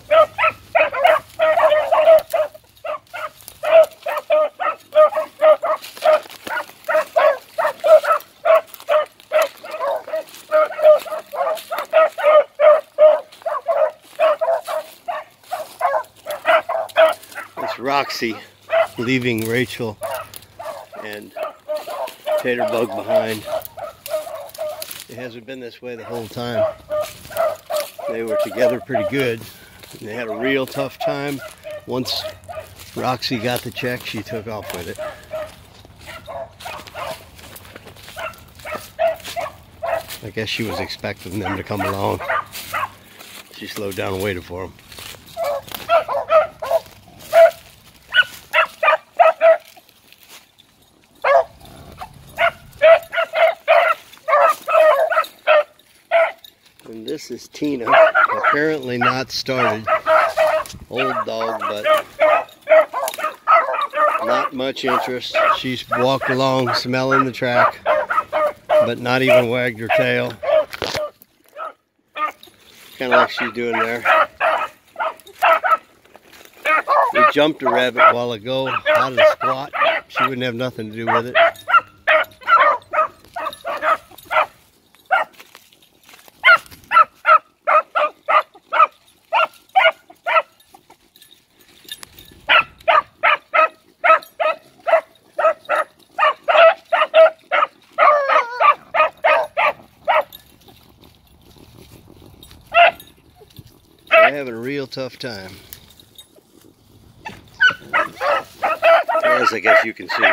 Roxy leaving Racheal and Tater Bug behind. It hasn't been this way the whole time. They were together pretty good. And they had a real tough time. Once Roxy got the check, she took off with it. I guess she was expecting them to come along. She slowed down and waited for them. And this is Tina, apparently not started. Old dog, but not much interest. She's walked along smelling the track, but not even wagged her tail. Kind of like she's doing there. We jumped a rabbit a while ago out of the squat. She wouldn't have nothing to do with it. They're having a real tough time, as I guess you can see.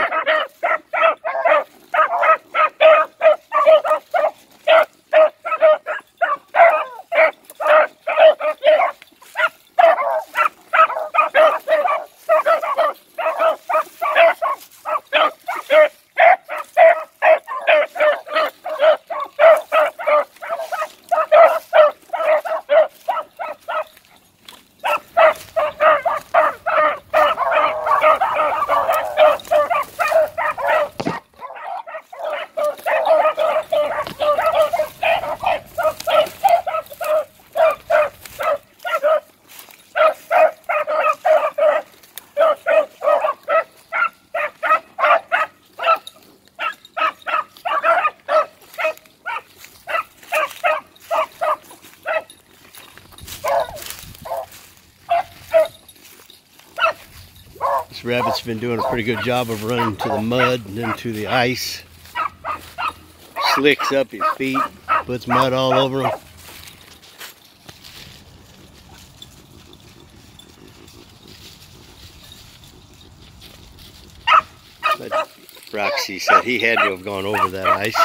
This rabbit's been doing a pretty good job of running to the mud and then to the ice. Slicks up his feet, puts mud all over him. But Roxy said he had to have gone over that ice.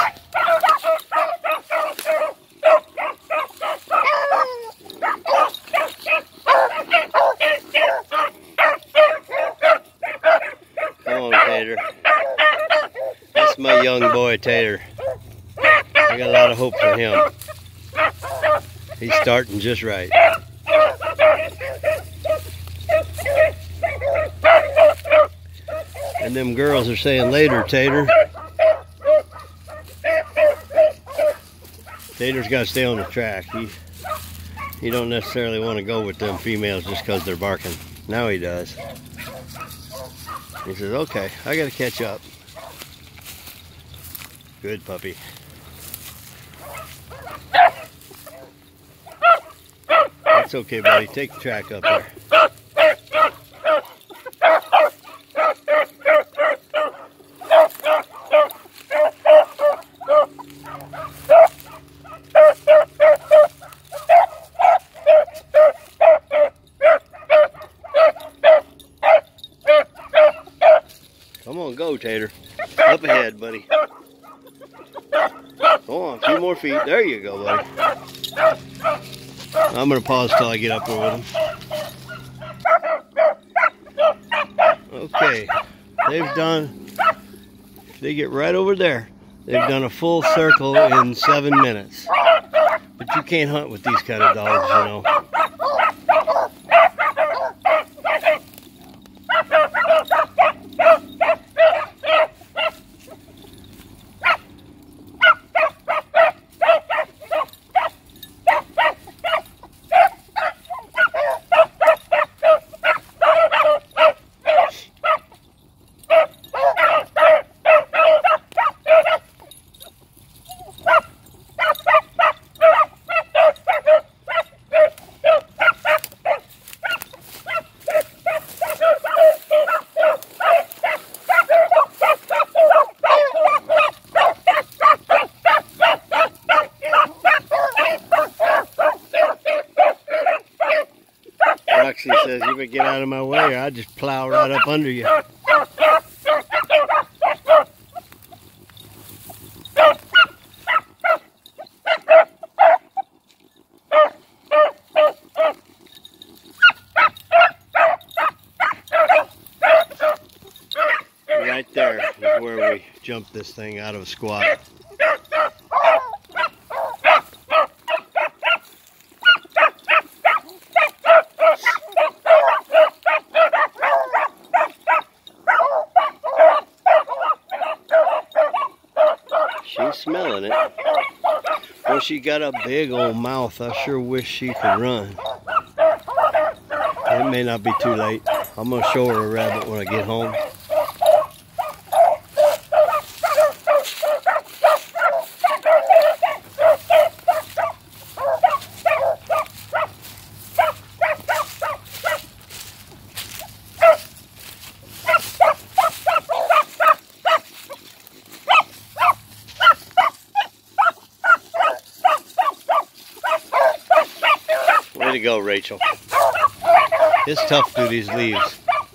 Come on, Tater. That's my young boy, Tater. I got a lot of hope for him. He's starting just right. And them girls are saying later, Tater. Tater's got to stay on the track. He don't necessarily want to go with them females just because they're barking. Now he does. He says, okay, I got to catch up. Good puppy. That's okay, buddy. Take the track up there. Come on, go, Tater. Up ahead, buddy. Go on, a few more feet. There you go, buddy. I'm going to pause till I get up there with him. Okay. They get right over there. They've done a full circle in 7 minutes. But you can't hunt with these kind of dogs, you know. Roxy says, "You better get out of my way or I'll just plow right up under you." Right there is where we jumped this thing out of a squat. She's smelling it. Well, she got a big old mouth. I sure wish she could run. It may not be too late. I'm going to show her a rabbit when I get home. Way to go, Racheal. It's tough through these leaves.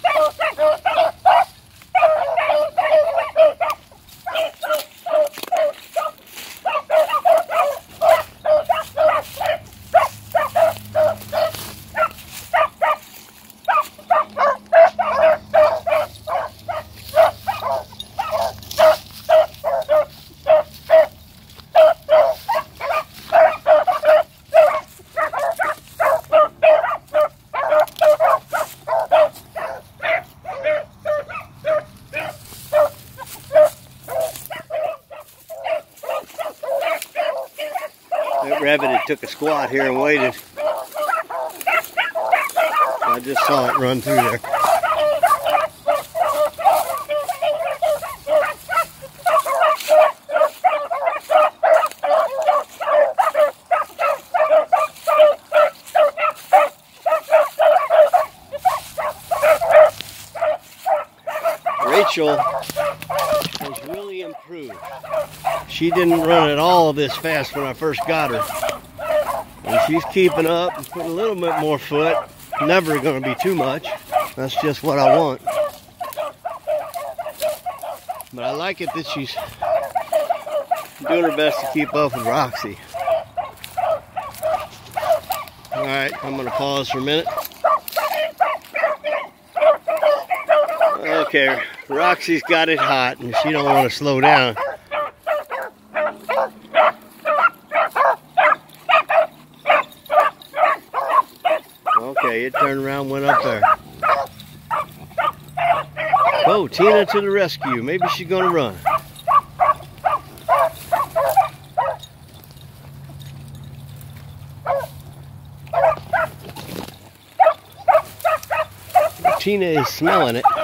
That rabbit had took a squat here and waited. I just saw it run through there. Racheal has really improved. She didn't run at all this fast when I first got her. And she's keeping up and putting a little bit more foot. Never going to be too much. That's just what I want. But I like it that she's doing her best to keep up with Roxy. Alright, I'm going to pause for a minute. Okay, Roxy's got it hot and she don't want to slow down. Okay, it turned around, went up there. Oh, Tina to the rescue. Maybe she's gonna run. Tina is smelling it.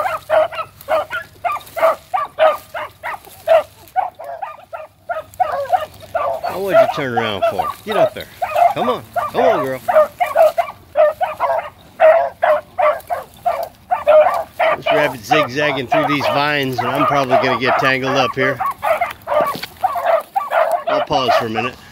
Oh, what'd you turn around for? Get up there. Come on. Come on, girl. This rabbit's zigzagging through these vines, and I'm probably going to get tangled up here. I'll pause for a minute.